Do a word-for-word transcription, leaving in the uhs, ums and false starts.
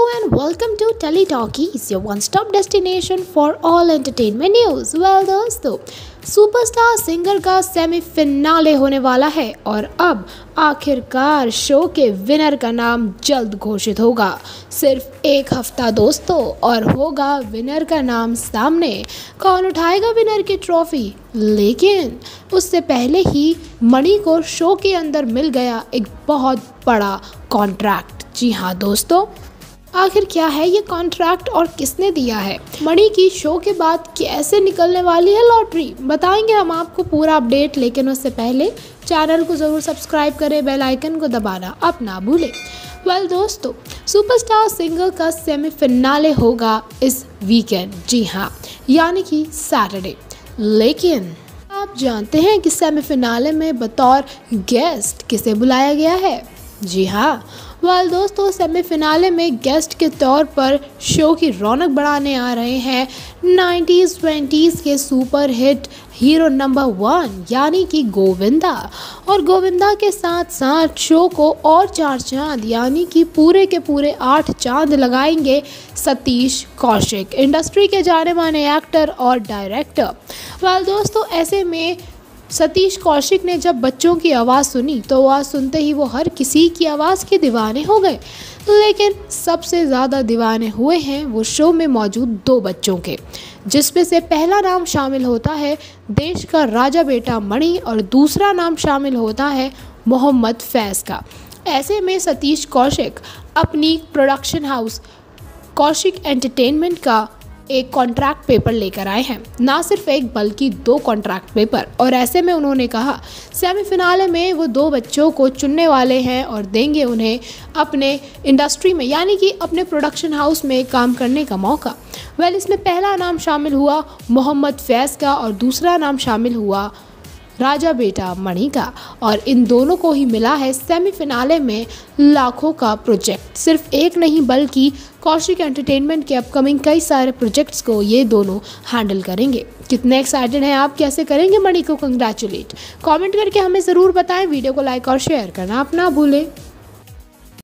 and welcome to Tele Talkies, your one-stop destination for all entertainment news. Well दोस्तों, superstar singer का semifinale होने वाला है और अब आखिरकार शो के विनर का नाम जल्द घोषित होगा। सिर्फ एक हफ्ता दोस्तों और होगा विनर का नाम सामने। कौन उठाएगा विनर की ट्रॉफी? लेकिन उससे पहले ही मणि को शो के अंदर मिल गया एक बहुत बड़ा कॉन्ट्रैक्ट। जी हाँ दोस्तों, आखिर क्या है ये कॉन्ट्रैक्ट और किसने दिया है? मणि की शो के बाद कैसे निकलने वाली है लॉटरी, बताएंगे हम आपको पूरा अपडेट। लेकिन उससे पहले चैनल को ज़रूर सब्सक्राइब करें, बेल आइकन को दबाना अब ना भूलें। वेल दोस्तों, सुपरस्टार सिंगर का सेमीफिनाले होगा इस वीकेंड, जी हाँ, यानी कि सैटरडे। लेकिन आप जानते हैं कि सेमीफिनाले में बतौर गेस्ट किसे बुलाया गया है? जी हाँ, वेल दोस्तों, सेमीफिनाले में गेस्ट के तौर पर शो की रौनक बढ़ाने आ रहे हैं नाइंटीज़ ट्वेंटीज़ के super hit hero number one यानी कि गोविंदा। और गोविंदा के साथ साथ शो को और चार चांद यानी कि पूरे के पूरे आठ चांद लगाएंगे सतीश कौशिक, इंडस्ट्री के जाने माने एक्टर और डायरेक्टर। वेल दोस्तों, ऐसे में सतीश कौशिक ने जब बच्चों की आवाज़ सुनी तो आवाज़ सुनते ही वो हर किसी की आवाज़ के दीवाने हो गए। लेकिन सबसे ज़्यादा दीवाने हुए हैं वो शो में मौजूद दो बच्चों के, जिसमें से पहला नाम शामिल होता है देश का राजा बेटा मणि और दूसरा नाम शामिल होता है मोहम्मद फैज़ का। ऐसे में सतीश कौशिक अपनी प्रोडक्शन हाउस कौशिक एंटरटेनमेंट का एक कॉन्ट्रैक्ट पेपर लेकर आए हैं, ना सिर्फ एक बल्कि दो कॉन्ट्रैक्ट पेपर। और ऐसे में उन्होंने कहा सेमीफिनाले में वो दो बच्चों को चुनने वाले हैं और देंगे उन्हें अपने इंडस्ट्री में यानी कि अपने प्रोडक्शन हाउस में काम करने का मौका। वेल, इसमें पहला नाम शामिल हुआ मोहम्मद फैज़ का और दूसरा नाम शामिल हुआ राजा बेटा मणि का। और इन दोनों को ही मिला है सेमीफिनाले में लाखों का प्रोजेक्ट। सिर्फ एक नहीं बल्कि कौशिक एंटरटेनमेंट के अपकमिंग कई सारे प्रोजेक्ट्स को ये दोनों हैंडल करेंगे। कितने एक्साइटेड हैं आप? कैसे करेंगे मणि को कंग्रेचुलेट? कमेंट करके हमें ज़रूर बताएं। वीडियो को लाइक और शेयर करना आप ना भूलें।